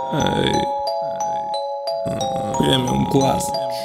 Премиум класс.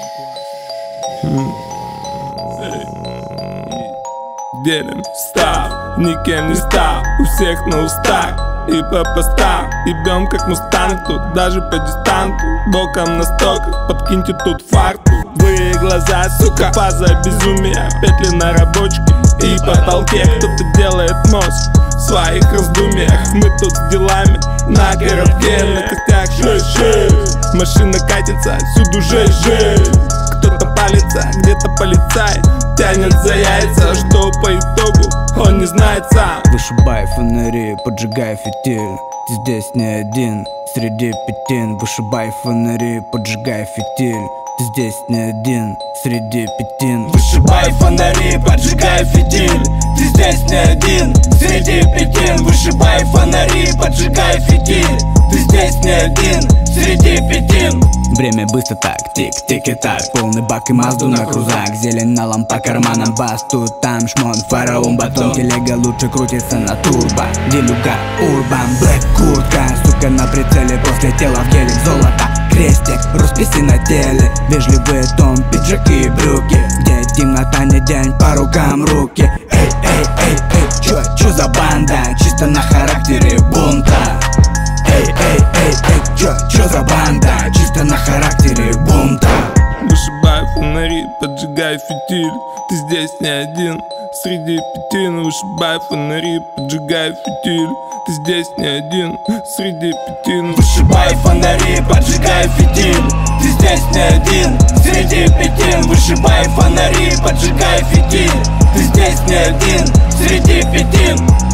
Делим став, никем не стал, у всех на устах. И по постам, ебем как мустанг. Тут даже по дистанту, боком на стоках, подкиньте тут фарту. Злые глаза, сука, фаза безумия. Петли на рабочке и потолке. Кто-то делает мозг в своих раздумьях. Мы тут с делами на коробке, на костях 6-6. Машина катится, всюду жесть. Кто-то палится, где-то полицай тянет за яйца, что по итогу он не знает сам. Вышибай фонари, поджигай фитиль. Ты здесь не один среди пятин. Вышибай фонари, поджигай фитиль. Ты здесь не один среди пятин. Вышибай фонари, поджигай фитиль. Ты здесь не один среди пятин. Вышибай фонари, поджигай фитиль. Ты здесь не один среди пятин. Время быстро так, тик-тик и так. Полный бак и Мазду на крузак. Зелень налом по карманам, бас тут, там шмон, фараон, батон. Телега лучше крутится на турбо. Делюга, урбан, блэк куртка. Сука на прицеле, после тела в геле золото. Крестик, росписи на теле. Вежливые тон, пиджаки и брюки. Где темнота, не день, по рукам руки. Эй, эй, эй, эй, чё за банда? Чисто на характере бунта. Эй, эй, эй, эй, чё за банда? Чисто на характере бунта. Вышибай фонари, поджигай фитиль. Ты здесь не один среди пятин. Вышибай фонари, поджигай фитиль. Ты здесь не один среди пятин. Вышибай фонари, поджигай фитиль. Ты здесь не один среди пятин. Вышибай фонари, поджигай фитиль. Ты здесь не один среди пятин.